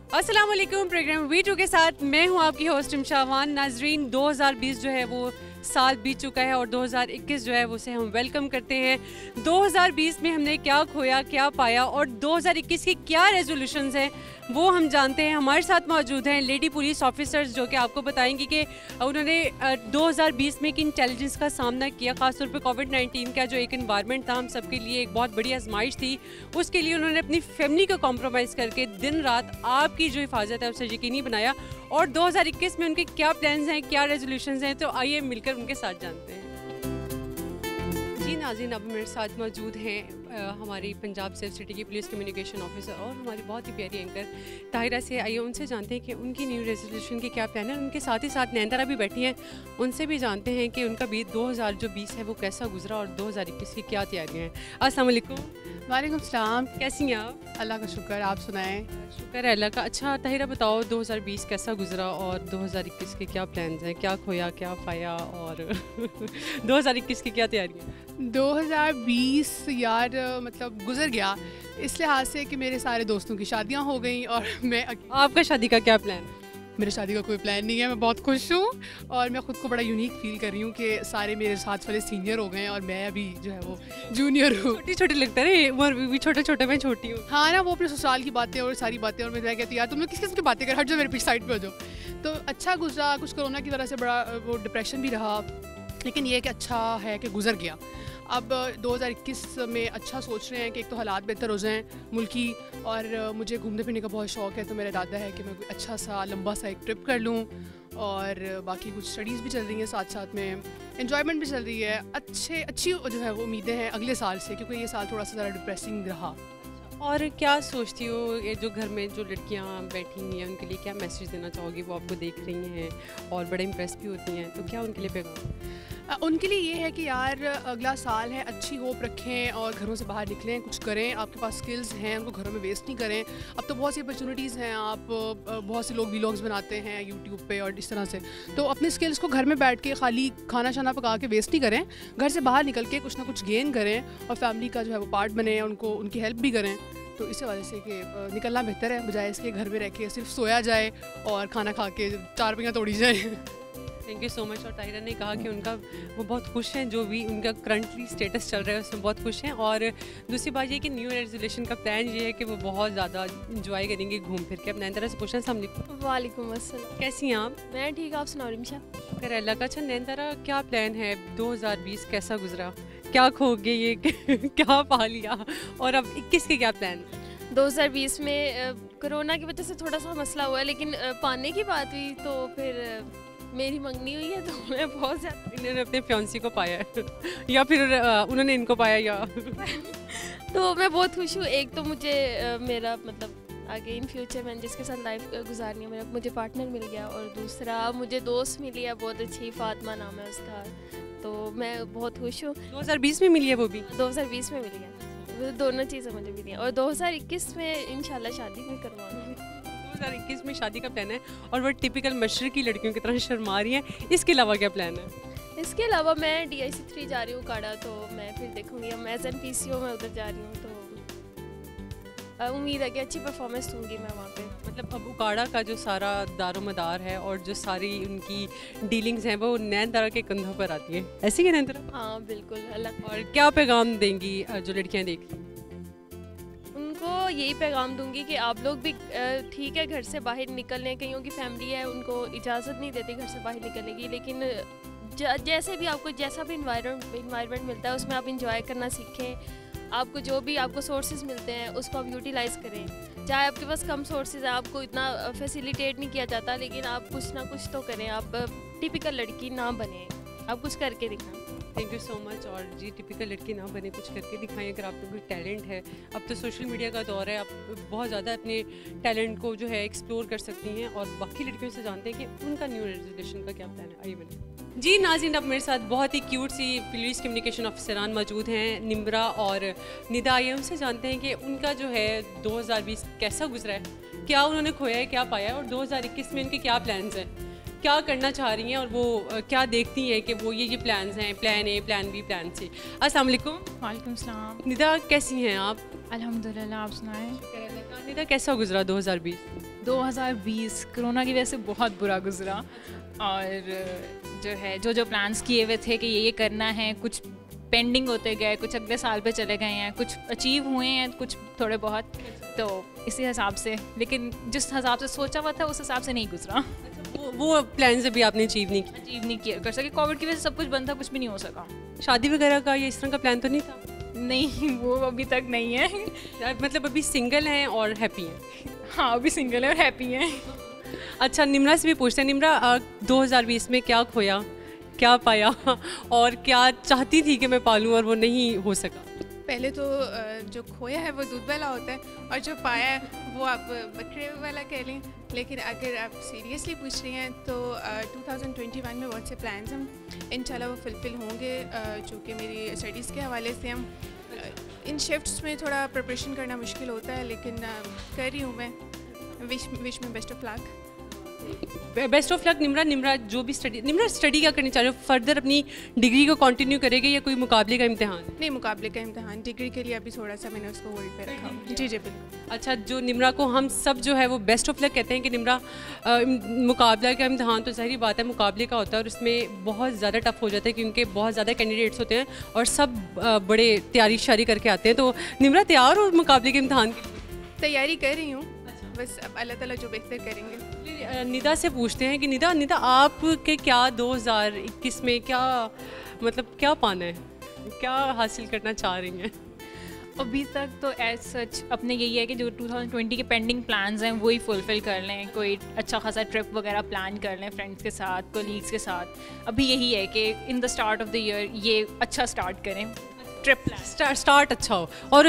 अस्सलाम वालेकुम। Programme V2 के साथ मैं हूं आपकी होस्ट इमशावान। नाजरीन, 2020 जो है वो साल बीत चुका है और 2021 जो है उसे हम वेलकम करते हैं। 2020 में हमने क्या खोया, क्या पाया और 2021 की क्या रेजोल्यूशंस हैं वो हम जानते हैं। हमारे साथ मौजूद हैं लेडी पुलिस ऑफिसर्स जो कि आपको बताएंगी कि उन्होंने 2020 में किन चैलेंजेस का सामना किया। ख़ासतौर पे कोविड-19 का जो एक इन्वायरमेंट था हम सबके लिए एक बहुत बड़ी आजमाइश थी, उसके लिए उन्होंने अपनी फैमिली को कॉम्प्रोमाइज़ करके दिन रात आपकी जो हिफाजत है उसे यकीनी बनाया। और 2021 में उनके क्या प्लान्स हैं, क्या रेजोल्यूशंस हैं, तो आइए मिलकर उनके साथ जानते हैं। जी नाज़रीन, अब मेरे साथ मौजूद हैं हमारी पंजाब सेफ सिटी की पुलिस कम्युनिकेशन ऑफिसर और हमारी बहुत ही प्यारी एंकर ताहिरा से। आइए उनसे जानते हैं कि उनकी न्यू रेजोल्यूशन के क्या प्लान है। उनके साथ ही साथ नैनतारा भी बैठी हैं, उनसे भी जानते हैं कि उनका भी 2020 है वो कैसा गुजरा और 2021 की क्या तैयारियाँ हैं। अस्सलाम वालेकुम। वालेकुम सलाम। कैसी हैं आप? अल्लाह का शुक्र, आप सुनाएं। शुक्र है अल्लाह का। अच्छा ताहिरा बताओ, 2020 कैसा गुजरा और 2021 के क्या प्लान्स हैं, क्या खोया क्या पाया और 2021 की क्या तैयारियाँ? 2020 यार मतलब गुजर गया इस लिहाज से कि मेरे सारे दोस्तों की शादियां हो गई और मैं आपका शादी का क्या प्लान है? मेरे शादी का कोई प्लान नहीं है। मैं बहुत खुश हूँ और मैं ख़ुद को बड़ा यूनिक फील कर रही हूँ कि सारे मेरे साथ वाले सीनियर हो गए हैं और मैं अभी जो है वो जूनियर हूँ। छोटी छोटी लगता है उम्र भी छोटे छोटे, मैं छोटी हूँ। हाँ ना, वो अपने ससुराल की बातें और सारी बातें और मैं कहती यार तुम लोग किस किस्म की बातें कर, हट जाओ मेरे पीछे साइड पे हो जाओ। तो अच्छा गुजरा, कुछ कोरोना की वजह से बड़ा वो डिप्रेशन भी रहा, लेकिन ये कि अच्छा है कि गुजर गया। अब 2021 में अच्छा सोच रहे हैं कि एक तो हालात बेहतर हो जाएं मुल्की, और मुझे घूमने फिरने का बहुत शौक़ है, तो मेरा इरादा है कि मैं कोई अच्छा सा लंबा सा एक ट्रिप कर लूँ और बाकी कुछ स्टडीज़ भी चल रही हैं साथ साथ में, एंजॉयमेंट भी चल रही है। अच्छी जो है वो उम्मीदें हैं अगले साल से, क्योंकि ये साल थोड़ा सा ज़्यादा डिप्रेसिंग रहा। और क्या सोचती हो ये जो घर में जो लड़कियां बैठी हुई हैं उनके लिए क्या मैसेज देना चाहोगी? वो आपको देख रही हैं और बड़े इम्प्रेस भी होती हैं, तो क्या उनके लिए पैगाम? उनके लिए ये है कि यार अगला साल है, अच्छी होप रखें और घरों से बाहर निकलें, कुछ करें। आपके पास स्किल्स हैं, उनको घरों में वेस्ट नहीं करें। अब तो बहुत सी अपॉर्चुनिटीज़ हैं, आप बहुत से लोग व्लॉग्स बनाते हैं यूट्यूब पे और इस तरह से, तो अपने स्किल्स को घर में बैठ के खाली खाना शाना पका के वेस्ट नहीं करें। घर से बाहर निकल के कुछ ना कुछ गेन करें और फैमिली का जो है वो पार्ट बने, उनको उनकी हेल्प भी करें। तो इसी वजह से कि निकलना बेहतर है बजाय इसके घर में रह के सिर्फ सोया जाए और खाना खा के चार पहियाँ तोड़ी जाए। Thank you so much. और ताहिरा ने कहा कि उनका वो बहुत खुश हैं, जो भी उनका करंटली स्टेटस चल रहा है उसमें बहुत खुश हैं। और दूसरी बात ये कि न्यू रेजोल्यूशन का प्लान ये है कि वो बहुत ज़्यादा इंजॉय करेंगे घूम फिर के। अब नैनतारा से पूछना है। वालेकुम अस्सलाम। कैसी हैं आप? मैं ठीक, आप सुनाओ रिमशा? शुक्र अल्लाह का। अच्छा नैनतारा, क्या प्लान है? 2020 कैसा गुजरा, क्या खो गए ये क्या पा लिया और अब 21 के क्या प्लान? 2020 में कोरोना की वजह से थोड़ा सा मसला हुआ है, लेकिन पाने की बात हुई तो फिर मेरी मंगनी हुई है, तो मैं बहुत ज़्यादा इन्होंने अपने फियांसी को पाया है या फिर उन्होंने इनको पाया या तो मैं बहुत खुश हूँ। एक तो मुझे मेरा मतलब आगे इन फ्यूचर मैंने जिसके साथ लाइफ गुजारनी है मुझे पार्टनर मिल गया, और दूसरा मुझे दोस्त मिली है बहुत अच्छी, फातिमा नाम है उसका, तो मैं बहुत खुश हूँ। 2020 में मिली है? वो भी 2020 में मिली है, दोनों चीज़ें मुझे मिली हैं। और 2021 में इंशाल्लाह शादी भी करवाऊंगी। 2021 में शादी का प्लान है और वो टिपिकल मशरकी लड़कियों की तरह शर्मा रही हैं। इसके अलावा क्या प्लान है? इसके अलावा मैं DIC 3 जा रही हूँ काड़ा, तो मैं फिर देखूँगी। मैं एज एन PCO में उधर जा रही हूँ, तो उम्मीद है कि अच्छी परफॉर्मेंस दूँगी मैं वहाँ पे। मतलब अब उकाड़ा का जो सारा दारोमदार है और जो सारी उनकी डीलिंग्स हैं वो नैनतारा के कंधों पर आती है, ऐसी है नैनतारा? हाँ बिल्कुल। अल्लाह। और क्या पैगाम देंगी जो लड़कियाँ देख रही हैं? उनको यही पैगाम दूंगी कि आप लोग भी ठीक है घर से बाहर निकलने, कईयों की फैमिली है उनको इजाज़त नहीं देती घर से बाहर निकलने की, लेकिन जैसे भी आपको जैसा भी इन्वायरमेंट मिलता है उसमें आप इंजॉय करना सीखें। आपको जो भी आपको सोर्सेज मिलते हैं उसको आप यूटिलाइज़ करें। चाहे आपके पास कम सोर्सेज है, आपको इतना फैसिलिटेट नहीं किया जाता, लेकिन आप कुछ ना कुछ तो करें। आप टिपिकल लड़की ना बने, आप कुछ करके दिखाएं। Thank you so much. और जी टिपिकल लड़की ना बने, कुछ करके दिखाएं। अगर आपको कोई टैलेंट है, अब तो सोशल मीडिया का दौर है, आप बहुत ज़्यादा अपने टैलेंट को जो है एक्सप्लोर कर सकती हैं और बाकी लड़कियों से जानते हैं कि उनका न्यू रेजोल्यूशन का क्या प्लान है। आइए बने। जी नाज़रीन, अब मेरे साथ बहुत ही क्यूट सी पुलिस कम्युनिकेशन ऑफिसरान मौजूद हैं, निम्रा और निदा। आइए उनसे जानते हैं कि उनका जो है 2020 कैसा गुजरा है, क्या उन्होंने खोया है, क्या पाया है और 2021 में उनके क्या प्लान्स हैं, क्या करना चाह रही हैं और वो क्या देखती हैं कि वो ये प्लान्स हैं, plan A, plan B, plan C। अस्सलाम वालेकुम। वालेकुम सलाम। निदा कैसी हैं आप? अल्हम्दुलिल्लाह, आप सुनाएं। निदा कैसा गुजरा 2020? 2020 कोरोना की वजह से बहुत बुरा गुजरा, और जो है जो प्लान्स किए हुए थे कि ये करना है, कुछ पेंडिंग होते गए, कुछ अगले साल पे चले गए हैं, कुछ अचीव हुए हैं, कुछ थोड़े बहुत, तो इसी हिसाब से, लेकिन जिस हिसाब से सोचा हुआ था उस हिसाब से नहीं गुजरा। वो प्लान से भी आपने अचीव नहीं किया? अचीव नहीं किया कर सके, कोविड की वजह से सब कुछ बंद था, कुछ भी नहीं हो सका। शादी वगैरह का या इस तरह का प्लान तो नहीं था? नहीं, वो अभी तक नहीं है। मतलब अभी सिंगल हैं और हैप्पी हैं? हाँ, अभी सिंगल है और हैप्पी हैं। अच्छा, निम्रा से भी पूछते हैं। निम्रा, 2020 में क्या खोया, क्या पाया, और क्या चाहती थी कि मैं पालूं और वो नहीं हो सका? पहले तो जो खोया है वो दूध वाला होता है, और जो पाया है वो आप बकरे वाला कह लें। लेकिन अगर आप सीरियसली पूछ रही हैं तो 2021 में बहुत से प्लान्स हम इंशाल्लाह वो फुलफ़िल होंगे, जो कि मेरी स्टडीज़ के हवाले से हम इन शिफ्ट्स में थोड़ा प्रिपरेशन करना मुश्किल होता है, लेकिन कर रही हूँ मैं। विश में best of luck. Best of luck Nimra. जो भी स्टडी क्या करनी चाह रहे हो? फर्दर अपनी डिग्री को कंटिन्यू करेंगे या कोई मुकाबले का इम्तिहान? नहीं, मुकाबले का इम्तिहान। डिग्री के लिए अभी थोड़ा सा मैंने उसको होल्ड पे रखा। जी बिल्कुल। अच्छा, जो निम्रा को हम सब जो है वो बेस्ट ऑफ लक कहते हैं कि निम्रा, मुकाबला का इम्तिहान तो ज़ाहिर बात है मुकाबले का होता है, और इसमें बहुत ज़्यादा टफ हो जाता है क्योंकि बहुत ज़्यादा कैंडिडेट्स होते हैं और सब बड़े तैयारी शारी करके आते हैं। तो निम्रा तैयार हो मुकाबले के इम्तिहान के लिए? तैयारी कर रही हूँ, बस अब अल्लाह ताला जो बेहतर करेंगे। निदा से पूछते हैं कि निदा आपके क्या 2021 में क्या मतलब क्या पाना है, क्या हासिल करना चाह रही हैं? अभी तक तो एज सच अपने यही है कि जो 2020 के पेंडिंग प्लान्स हैं वही फुलफ़िल कर लें, कोई अच्छा खासा ट्रिप वगैरह प्लान कर लें फ्रेंड्स के साथ, कोलीग्स के साथ। अभी यही है कि in the start of the year ये अच्छा स्टार्ट करें, ट्रिप प्लान स्टार्ट अच्छा हो, और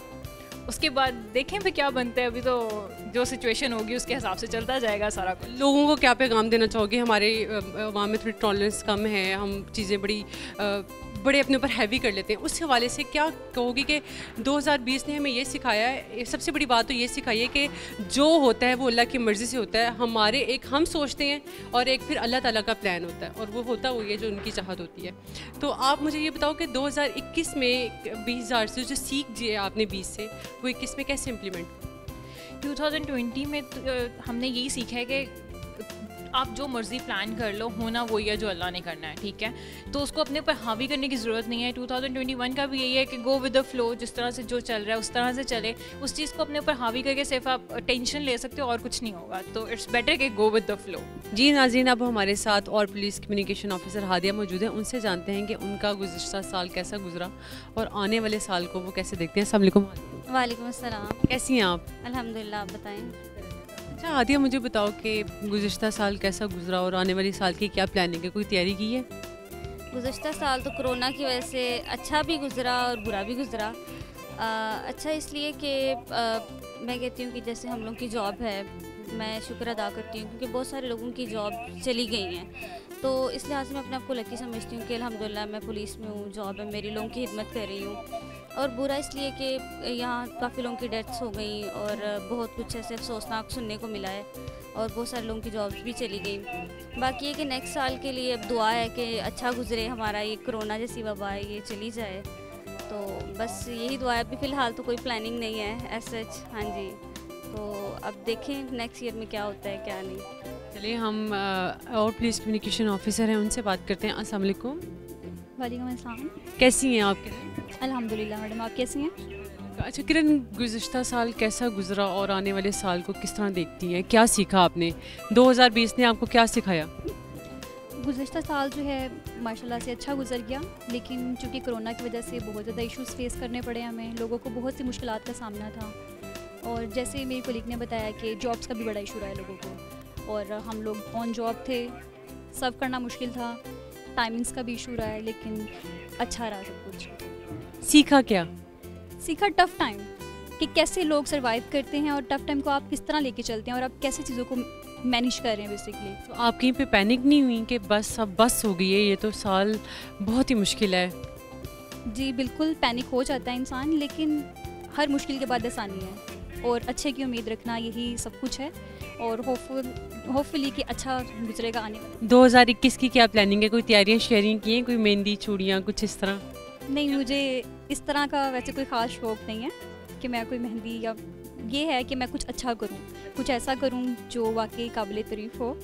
उसके बाद देखें फिर क्या बनता है। अभी तो जो सिचुएशन होगी उसके हिसाब से चलता जाएगा सारा कुछ। लोगों को क्या पैगाम देना चाहोगे? हमारे वहाँ में थोड़ी टॉलरेंस कम है, हम चीज़ें बड़े अपने ऊपर हैवी कर लेते हैं। उस हवाले से क्या कहोगे कि 2020 ने हमें ये सिखाया है? सबसे बड़ी बात तो ये सिखाई है कि जो होता है वो अल्लाह की मर्ज़ी से होता है। हम सोचते हैं और एक फिर अल्लाह ताला का प्लान होता है, और वो होता वही है जो उनकी चाहत होती है। तो आप मुझे ये बताओ कि 2021 में 20,000 से जो सीख जी आपने 20 से, वो 21 में कैसे इम्प्लीमेंट? 2020 में हमने यही सीखा है कि आप जो मर्ज़ी प्लान कर लो, होना वही है जो अल्लाह ने करना है, ठीक है? तो उसको अपने ऊपर हावी करने की ज़रूरत नहीं है। 2021 का भी यही है कि गो विद द फ्लो, जिस तरह से जो चल रहा है उस तरह से चले। उस चीज़ को अपने ऊपर हावी करके सिर्फ आप टेंशन ले सकते हो और कुछ नहीं होगा, तो इट्स बेटर कि गो विद द फ्लो। जी नाज़रीन, अब हमारे साथ और पुलिस कम्युनिकेशन ऑफिसर हादिया मौजूद हैं। उनसे जानते हैं कि उनका गुज़िश्ता साल कैसा गुजरा और आने वाले साल को वो कैसे देखते हैं। अस्सलाम वालेकुम। वालेकुम अस्सलाम। कैसी हैं आप? अल्हम्दुलिल्लाह, आप बताएं। अच्छा हादिया, मुझे बताओ कि गुज़िश्ता साल कैसा गुजरा और आने वाले साल की क्या प्लानिंग है? कोई तैयारी की है? गुज़िश्ता साल तो कोरोना की वजह से अच्छा भी गुजरा और बुरा भी गुजरा। अच्छा इसलिए कि मैं कहती हूँ कि जैसे हम लोग की जॉब है, मैं शुक्र अदा करती हूँ क्योंकि बहुत सारे लोगों की जॉब चली गई हैं, तो इस लिहाज से मैं अपने आप को लकी समझती हूँ कि अल्हम्दुलिल्लाह मैं पुलिस में हूँ, जॉब है मेरी, लोगों की खिदमत कर रही हूँ। और बुरा इसलिए कि यहाँ काफ़ी लोगों की डेथ्स हो गई और बहुत कुछ ऐसे अफसोसनाक सुनने को मिला है और बहुत सारे लोगों की जॉब्स भी चली गई। बाकी ये कि नेक्स्ट साल के लिए अब दुआ है कि अच्छा गुजरे हमारा, ये कोरोना जैसी वबा है ये चली जाए, तो बस यही दुआ है। अभी फ़िलहाल तो कोई प्लानिंग नहीं है एज सच। हाँ जी, तो अब देखें नेक्स्ट ईयर में क्या होता है क्या नहीं। चलिए हम और पुलिस कम्युनिकेशन ऑफिसर हैं, उनसे बात करते हैं। अस्सलाम वालेकुम। वालेकुम अस्सलाम। कैसी हैं आप? अल्हम्दुलिल्लाह मैडम, आप कैसी हैं? अच्छा किरण, गुज़िश्ता साल कैसा गुजरा और आने वाले साल को किस तरह देखती हैं? क्या सीखा आपने? 2020 ने आपको क्या सिखाया? गुज़िश्ता साल जो है माशाल्लाह से अच्छा गुजर गया, लेकिन चूँकि कोरोना की वजह से बहुत ज़्यादा इश्यूज़ फेस करने पड़े हमें, लोगों को बहुत सी मुश्किलात का सामना था। और जैसे मेरी कोलीग ने बताया कि जॉब्स का भी बड़ा इशू रहा है लोगों को, और हम लोग ऑन जॉब थे, सर्व करना मुश्किल था, टाइमिंग्स का भी इशू रहा है, लेकिन अच्छा रहा सब कुछ। सीखा क्या? सीखा टफ़ टाइम, कि कैसे लोग सर्वाइव करते हैं और टफ़ टाइम को आप किस तरह लेके चलते हैं और आप कैसे चीज़ों को मैनेज कर रहे हैं बेसिकली। तो आप कहीं पे पैनिक नहीं हुई कि बस अब बस हो गई है, ये तो साल बहुत ही मुश्किल है? जी बिल्कुल, पैनिक हो जाता है इंसान, लेकिन हर मुश्किल के बाद आसानी है और अच्छे की उम्मीद रखना, यही सब कुछ है। और होपफुली कि अच्छा गुजरेगा आने वाला। 2021 की क्या प्लानिंग है? कोई तैयारियां शेयरिंग की हैं? कोई मेहंदी चूड़ियाँ कुछ इस तरह? नहीं, मुझे इस तरह का वैसे कोई ख़ास शौक़ नहीं है कि मैं कोई मेहंदी या ये है कि मैं कुछ अच्छा करूँ, कुछ ऐसा करूँ जो वाकई काबिल तारीफ़ हो।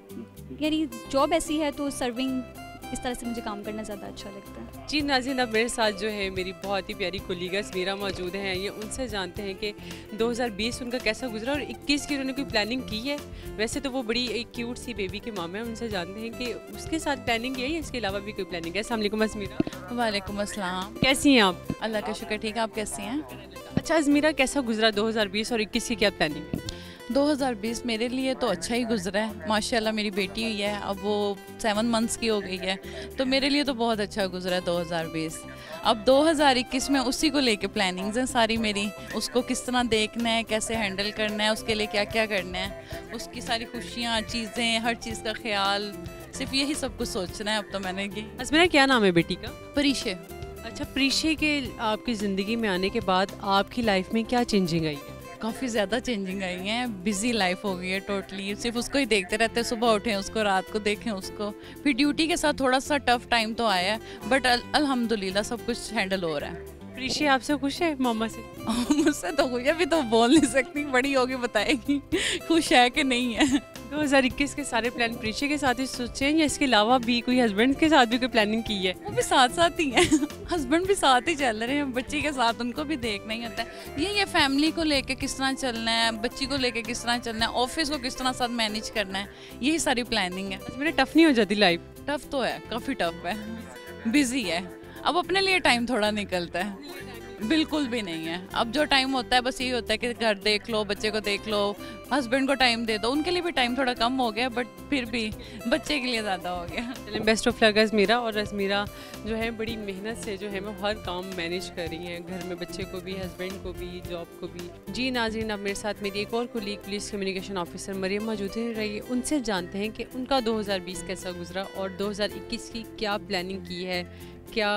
यानी जॉब ऐसी है तो सर्विंग इस तरह से मुझे काम करना ज़्यादा अच्छा लगता है। जी नाज़रीन, अब मेरे साथ जो है मेरी बहुत ही प्यारी कोलीगा समीरा मौजूद हैं। ये उनसे जानते हैं कि 2020 उनका कैसा गुजरा और 21 की उन्होंने कोई प्लानिंग की है। वैसे तो वो बड़ी एक क्यूट सी बेबी के मामा हैं, उनसे जानते हैं कि उसके साथ प्लानिंग है या इसके अलावा भी कोई प्लानिंग है। अस्सलाम वालेकुम समीरा। वालेकुम अस्सलाम। कैसी हैं आप? अल्लाह का शुक्र, ठीक है। आप कैसी हैं? अच्छा समीरा, कैसा गुजरा 2020 और 21 की क्या प्लानिंग है? 2020 मेरे लिए तो अच्छा ही गुजरा है माशाल्लाह। मेरी बेटी हुई है, अब वो 7 मंथ्स की हो गई है, तो मेरे लिए तो बहुत अच्छा गुजरा है 2020। अब 2021 में उसी को लेके प्लानिंग्स हैं सारी मेरी। उसको किस तरह देखना है, कैसे हैंडल करना है, उसके लिए क्या क्या करना है, उसकी सारी खुशियाँ, चीज़ें, हर चीज़ का ख्याल, सिर्फ यही सब कुछ सोचना है अब तो मैंने की। समीरा, क्या नाम है बेटी का? परीशे। अच्छा, प्रीशे के आपकी ज़िंदगी में आने के बाद आपकी लाइफ में क्या चेंजिंग आई है? काफ़ी ज़्यादा चेंजिंग आई है। बिजी लाइफ हो गई है टोटली। सिर्फ उसको ही देखते रहते हैं, सुबह उठें उसको, रात को देखें उसको। फिर ड्यूटी के साथ थोड़ा सा टफ टाइम तो आया है, बट अल्हम्दुलिल्लाह सब कुछ हैंडल हो रहा है। प्रीशे आपसे खुश है मामा से? मुझसे तो खुश है, अभी तो बोल नहीं सकती, बड़ी होगी बताएगी खुश है कि नहीं है। 2021 के सारे प्लान प्रीशे के साथ ही सोचे हैं या इसके अलावा भी कोई हस्बैंड के साथ भी कोई प्लानिंग की है? वो भी साथ साथ ही है हस्बैंड भी साथ ही चल रहे हैं, बच्ची के साथ उनको भी देखना ही होता है। ये फैमिली को लेके किस तरह चलना है, बच्ची को लेके किस तरह चलना है, ऑफिस को किस तरह साथ मैनेज करना है, यही सारी प्लानिंग है। मेरे टफ नहीं हो जाती लाइफ? टफ तो है, काफ़ी टफ है, बिजी है। अब अपने लिए टाइम थोड़ा निकलता है, बिल्कुल भी नहीं है। अब जो टाइम होता है बस यही होता है कि घर देख लो, बच्चे को देख लो, हस्बैंड को टाइम दे दो। उनके लिए भी टाइम थोड़ा कम हो गया, बट फिर भी बच्चे के लिए ज़्यादा हो गया। चलें, बेस्ट ऑफ लक अज़मीरा। और अज़मीरा जो है बड़ी मेहनत से जो है वो हर काम मैनेज कर रही हैं, घर में बच्चे को भी, हस्बैंड को भी, जॉब को भी। जी नाज़रीन, अब मेरे साथ मेरी एक और colleague police communication officer Maryam मौजूद रही है। उनसे जानते हैं कि उनका 2020 कैसा गुजरा और 2021 की क्या प्लानिंग की है, क्या।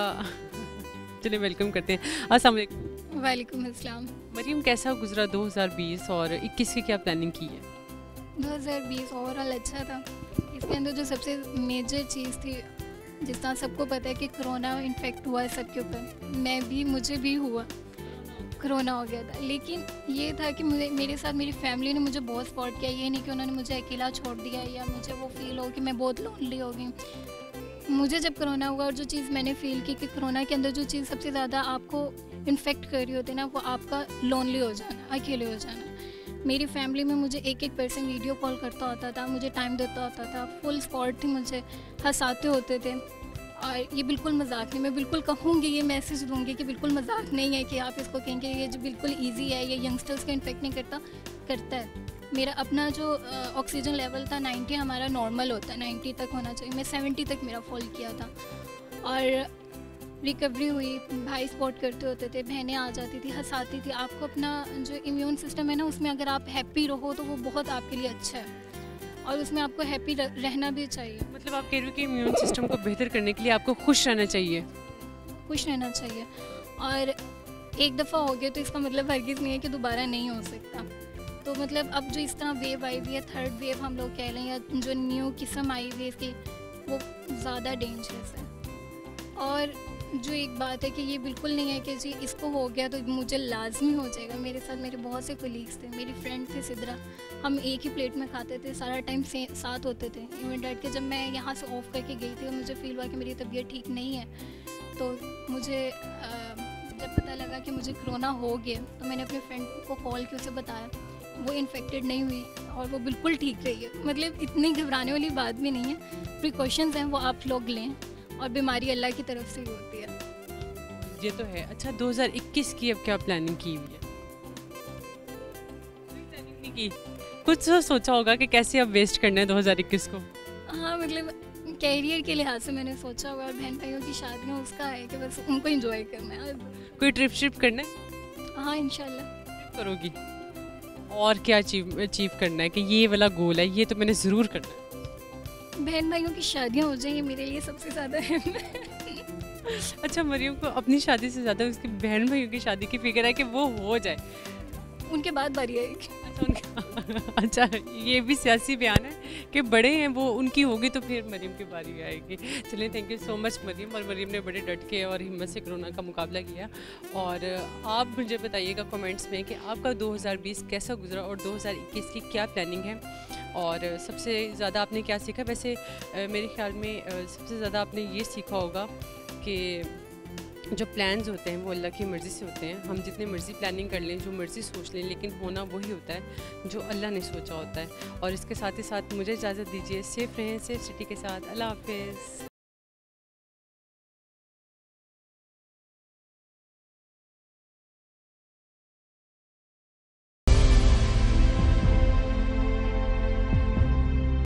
चलिए वेलकम करते हैं। अस्सलाम वालेकुम। वालेकुम अस्सलाम। मरियम, कैसा गुजरा 2020 और 21 की क्या प्लानिंग की है? 2020 ओवरऑल अच्छा था। इसके अंदर जो सबसे मेजर चीज़ थी, जिस तरह सबको पता है कि कोरोना इन्फेक्ट हुआ है सबके ऊपर, मुझे भी हुआ, कोरोना हो गया था। लेकिन ये था कि मेरे साथ मेरी फैमिली ने मुझे बहुत सपोर्ट किया। ये नहीं कि उन्होंने मुझे अकेला छोड़ दिया या मुझे वो फील हो कि मैं बहुत लोनली हो गई। मुझे जब कोरोना हुआ और जो चीज़ मैंने फ़ील की कि कोरोना के अंदर जो चीज़ सबसे ज़्यादा आपको इन्फेक्ट कर रही होती है ना, वो आपका लोनली हो जाना, अकेले हो जाना। मेरी फैमिली में मुझे एक पर्सन वीडियो कॉल करता होता था, मुझे टाइम देता होता था, फुल सपोर्ट थी, मुझे हंसाते होते थे। और ये बिल्कुल मजाक नहीं, मैं बिल्कुल कहूँगी, ये मैसेज दूँगी कि बिल्कुल मजाक नहीं है कि आप इसको कहेंगे ये जो बिल्कुल ईजी है, ये यंगस्टर्स को इन्फेक्ट नहीं करता है। मेरा अपना जो ऑक्सीजन लेवल था 90 हमारा नॉर्मल होता है, 90 तक होना चाहिए, मैं 70 तक मेरा फॉल किया था। और रिकवरी हुई, भाई सपोर्ट करते होते थे, बहनें आ जाती थी, हंसाती थी। आपको अपना जो इम्यून सिस्टम है ना, उसमें अगर आप हैप्पी रहो तो वो बहुत आपके लिए अच्छा है और उसमें आपको हैप्पी रहना भी चाहिए। मतलब आप कह रहे हो कि इम्यून सिस्टम को बेहतर करने के लिए आपको खुश रहना चाहिए? खुश रहना चाहिए। और एक दफ़ा हो गया तो इसका मतलब हरगिज़ नहीं है कि दोबारा नहीं हो सकता। तो मतलब अब जो इस तरह वेव आई हुई है, थर्ड वेव हम लोग कह लें, या जो न्यू किस्म आई हुई है इसकी, वो ज़्यादा डेंजरस है। और जो एक बात है कि ये बिल्कुल नहीं है कि जी इसको हो गया तो मुझे लाजमी हो जाएगा। मेरे साथ मेरे बहुत से कोलीग्स थे, मेरी फ्रेंड थी सिद्रा, हम एक ही प्लेट में खाते थे, सारा टाइम साथ होते थे। इवन डैट के जब मैं यहाँ से ऑफ करके गई थी, मुझे फील हुआ कि मेरी तबीयत ठीक नहीं है, तो मुझे जब पता लगा कि मुझे कोरोना हो गया तो मैंने अपने फ्रेंड को कॉल किया, उसे बताया, वो इन्फेक्टेड नहीं हुई और वो बिल्कुल ठीक रही है। मतलब इतनी घबराने वाली बात भी नहीं है, प्रिकॉशंस हैं वो आप लोग लें और बीमारी अल्लाह की तरफ से ही होती है। ये तो है। अच्छा, 2021 की अब क्या प्लानिंग की हुई है? प्लानिंग नहीं की, कुछ तो सोचा होगा कि कैसे अब वेस्ट करना है 2021 को? हाँ, मतलब कैरियर के लिहाज से मैंने सोचा हुआ, और बहन भाइयों की शादियाँ उसका है कि बस उनको एंजॉय करना है। कोई ट्रिप करना है? हाँ, इंशाल्लाह करोगी। और क्या अचीव करना है कि ये वाला गोल है, ये तो मैंने ज़रूर करना है? बहन भाइयों की शादियाँ हो जाएंगी मेरे लिए सबसे ज़्यादा अहम है। अच्छा, मरियम को अपनी शादी से ज़्यादा उसकी बहन भाइयों की शादी की फिक्र है कि वो हो जाए। उनके बाद बारी आएगी। अच्छा ये भी सियासी बयान है कि बड़े हैं वो, उनकी होगी तो फिर मरीम की बारी आएगी। चलिए thank you so much Mariam, और मरीम ने बड़े डट के और हिम्मत से कोरोना का मुकाबला किया। और आप मुझे बताइएगा कमेंट्स में कि आपका 2020 कैसा गुजरा और 2021 की क्या प्लानिंग है, और सबसे ज़्यादा आपने क्या सीखा। वैसे मेरे ख्याल में सबसे ज़्यादा आपने ये सीखा होगा कि जो प्लान्स होते हैं वो अल्लाह की मर्ज़ी से होते हैं। हम जितनी मर्ज़ी प्लानिंग कर लें, जो मर्ज़ी सोच लें, लेकिन होना वही होता है जो अल्लाह ने सोचा होता है। और इसके साथ ही साथ मुझे इजाज़त दीजिए, सेफ़ रहें, सेफ सिटी के साथ। अल्लाह हाफ़िज़।